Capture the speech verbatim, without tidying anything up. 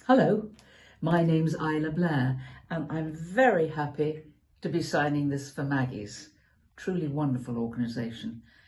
Hello, my name's Isla Blair and I'm very happy to be signing this for Maggie's truly wonderful organisation.